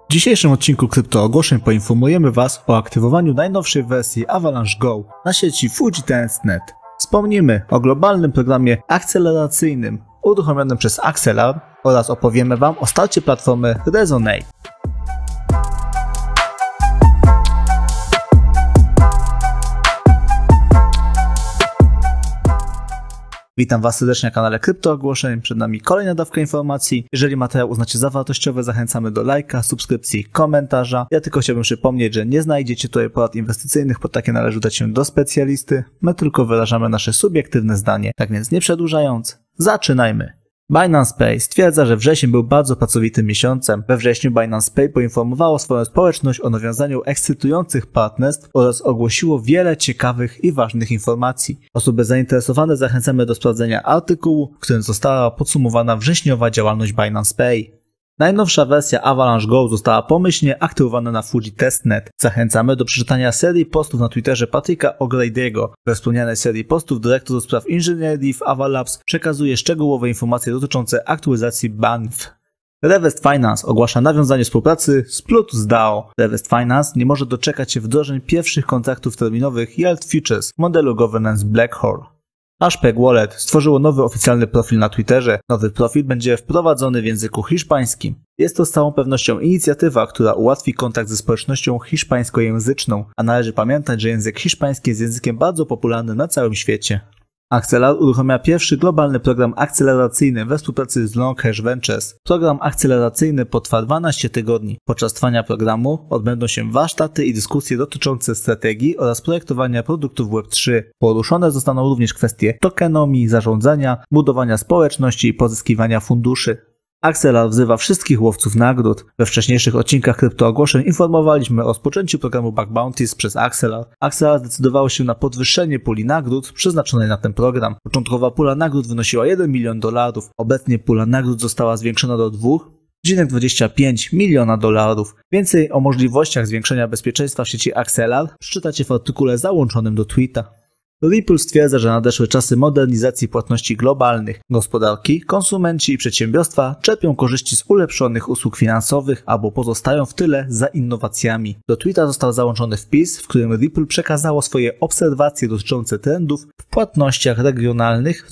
W dzisiejszym odcinku kryptoogłoszeń poinformujemy Was o aktywowaniu najnowszej wersji Avalanche Go na sieci Fuji-Testnet. Wspomnimy o globalnym programie akceleracyjnym uruchomionym przez Axelar oraz opowiemy Wam o starcie platformy Resonate. Witam Was serdecznie na kanale Kryptoogłoszeń. Przed nami kolejna dawka informacji. Jeżeli materiał uznacie za wartościowy, zachęcamy do lajka, subskrypcji, komentarza. Ja tylko chciałbym przypomnieć, że nie znajdziecie tutaj porad inwestycyjnych, bo takie należy udać się do specjalisty. My tylko wyrażamy nasze subiektywne zdanie. Tak więc nie przedłużając, zaczynajmy. Binance Pay stwierdza, że wrzesień był bardzo pracowitym miesiącem. We wrześniu Binance Pay poinformowało swoją społeczność o nawiązaniu ekscytujących partnerstw oraz ogłosiło wiele ciekawych i ważnych informacji. Osoby zainteresowane zachęcamy do sprawdzenia artykułu, w którym została podsumowana wrześniowa działalność Binance Pay. Najnowsza wersja Avalanche Go została pomyślnie aktywowana na Fuji-Testnet. Zachęcamy do przeczytania serii postów na Twitterze Patricka O'Grady'ego. We wspomnianej serii postów dyrektor do spraw inżynierii w Avalabs przekazuje szczegółowe informacje dotyczące aktualizacji BANF. Revest Finance ogłasza nawiązanie współpracy z Plutus DAO. Revest Finance nie może doczekać się wdrożeń pierwszych kontraktów terminowych Yield Futures w modelu governance Blackhole. Hashpack Wallet stworzyło nowy oficjalny profil na Twitterze. Nowy profil będzie wprowadzony w języku hiszpańskim. Jest to z całą pewnością inicjatywa, która ułatwi kontakt ze społecznością hiszpańskojęzyczną, a należy pamiętać, że język hiszpański jest językiem bardzo popularnym na całym świecie. Axelar uruchamia pierwszy globalny program akceleracyjny we współpracy z Longhash Ventures. Program akceleracyjny potrwa 12 tygodni. Podczas trwania programu odbędą się warsztaty i dyskusje dotyczące strategii oraz projektowania produktów Web3. Poruszone zostaną również kwestie tokenomii, zarządzania, budowania społeczności i pozyskiwania funduszy. Axelar wzywa wszystkich łowców nagród. We wcześniejszych odcinkach kryptoogłoszeń informowaliśmy o rozpoczęciu programu Bug Bounties przez Axelar. Axelar zdecydowało się na podwyższenie puli nagród przeznaczonej na ten program. Początkowa pula nagród wynosiła $1 milion. Obecnie pula nagród została zwiększona do $2,25 miliona. Więcej o możliwościach zwiększenia bezpieczeństwa w sieci Axelar przeczytacie w artykule załączonym do tweeta. Ripple stwierdza, że nadeszły czasy modernizacji płatności globalnych. Gospodarki, konsumenci i przedsiębiorstwa czerpią korzyści z ulepszonych usług finansowych albo pozostają w tyle za innowacjami. Do tweeta został załączony wpis, w którym Ripple przekazało swoje obserwacje dotyczące trendów w płatnościach regionalnych w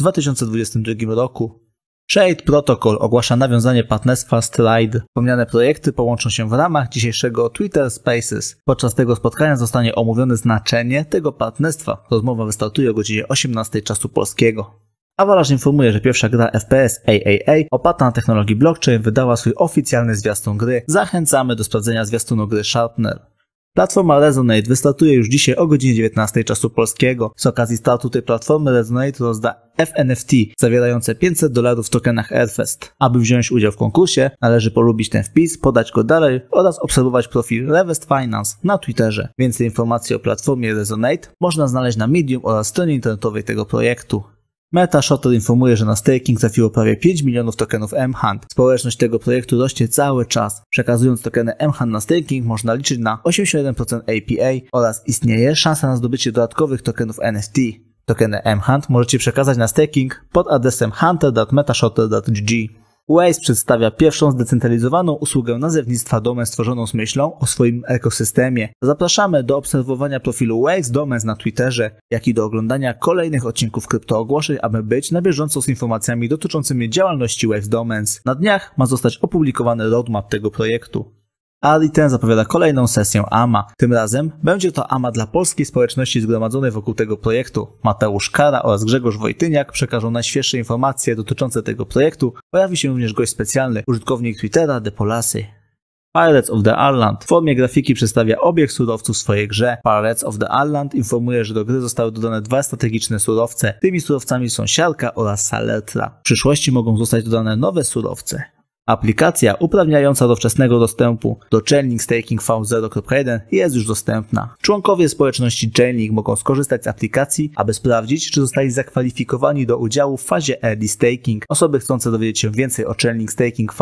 2022 roku. Shade Protocol ogłasza nawiązanie partnerstwa Stride. Wspomniane projekty połączą się w ramach dzisiejszego Twitter Spaces. Podczas tego spotkania zostanie omówione znaczenie tego partnerstwa. Rozmowa wystartuje o godzinie 18 czasu polskiego. Avalanche informuje, że pierwsza gra FPS AAA oparta na technologii blockchain wydała swój oficjalny zwiastun gry. Zachęcamy do sprawdzenia zwiastunu gry Sharpener. Platforma Resonate wystartuje już dzisiaj o godzinie 19 czasu polskiego. Z okazji startu tej platformy Resonate rozda FNFT zawierające $500 w tokenach Airfest. Aby wziąć udział w konkursie, należy polubić ten wpis, podać go dalej oraz obserwować profil Revest Finance na Twitterze. Więcej informacji o platformie Resonate można znaleźć na Medium oraz stronie internetowej tego projektu. MetaShotter informuje, że na staking trafiło prawie 5 milionów tokenów mHand. Społeczność tego projektu rośnie cały czas. Przekazując tokeny mHand na staking można liczyć na 81% APA oraz istnieje szansa na zdobycie dodatkowych tokenów NFT. Tokeny mHand możecie przekazać na staking pod adresem hunter.metashotter.gg. Waves przedstawia pierwszą zdecentralizowaną usługę nazewnictwa domen stworzoną z myślą o swoim ekosystemie. Zapraszamy do obserwowania profilu Waves Domains na Twitterze, jak i do oglądania kolejnych odcinków kryptoogłoszeń, aby być na bieżąco z informacjami dotyczącymi działalności Waves Domains. Na dniach ma zostać opublikowany roadmap tego projektu. Ali ten zapowiada kolejną sesję AMA. Tym razem będzie to AMA dla polskiej społeczności zgromadzonej wokół tego projektu. Mateusz Kara oraz Grzegorz Wojtyniak przekażą najświeższe informacje dotyczące tego projektu. Pojawi się również gość specjalny, użytkownik Twittera Depolasy. Pirates of the Island w formie grafiki przedstawia obieg surowców w swojej grze. Pirates of the Island informuje, że do gry zostały dodane dwa strategiczne surowce. Tymi surowcami są siarka oraz saletra. W przyszłości mogą zostać dodane nowe surowce. Aplikacja uprawniająca do wczesnego dostępu do Chainlink Staking V0.1 jest już dostępna. Członkowie społeczności Chainlink mogą skorzystać z aplikacji, aby sprawdzić, czy zostali zakwalifikowani do udziału w fazie Early Staking. Osoby chcące dowiedzieć się więcej o Chainlink Staking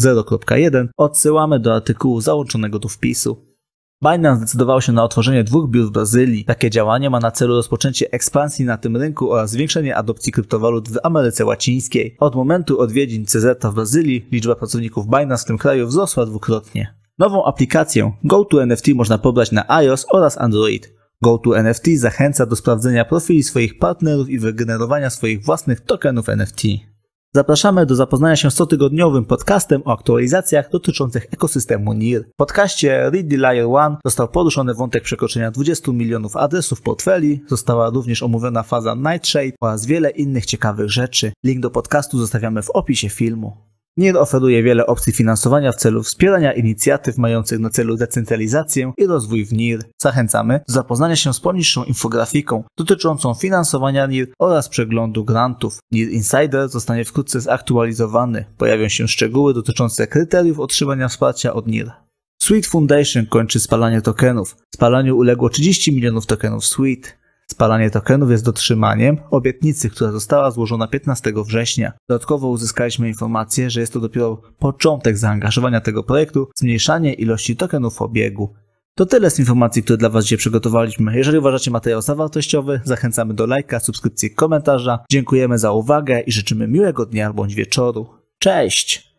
V0.1 odsyłamy do artykułu załączonego do wpisu. Binance zdecydowało się na otworzenie 2 biur w Brazylii. Takie działanie ma na celu rozpoczęcie ekspansji na tym rynku oraz zwiększenie adopcji kryptowalut w Ameryce Łacińskiej. Od momentu odwiedzin CZ w Brazylii liczba pracowników Binance w tym kraju wzrosła dwukrotnie. Nową aplikację GoToNFT można pobrać na iOS oraz Android. GoToNFT zachęca do sprawdzenia profili swoich partnerów i wygenerowania swoich własnych tokenów NFT. Zapraszamy do zapoznania się z cotygodniowym podcastem o aktualizacjach dotyczących ekosystemu NIR. W podcaście Read the Layer One został poruszony wątek przekroczenia 20 milionów adresów portfeli, została również omówiona faza Nightshade oraz wiele innych ciekawych rzeczy. Link do podcastu zostawiamy w opisie filmu. NIR oferuje wiele opcji finansowania w celu wspierania inicjatyw mających na celu decentralizację i rozwój w NIR. Zachęcamy do zapoznania się z poniższą infografiką dotyczącą finansowania NIR oraz przeglądu grantów. NIR Insider zostanie wkrótce zaktualizowany. Pojawią się szczegóły dotyczące kryteriów otrzymania wsparcia od NIR. Sweet Foundation kończy spalanie tokenów. Spalaniu uległo 30 milionów tokenów Sweet. Spalanie tokenów jest dotrzymaniem obietnicy, która została złożona 15 września. Dodatkowo uzyskaliśmy informację, że jest to dopiero początek zaangażowania tego projektu w zmniejszanie ilości tokenów w obiegu. To tyle z informacji, które dla Was dzisiaj przygotowaliśmy. Jeżeli uważacie materiał za wartościowy, zachęcamy do lajka, subskrypcji, komentarza. Dziękujemy za uwagę i życzymy miłego dnia bądź wieczoru. Cześć!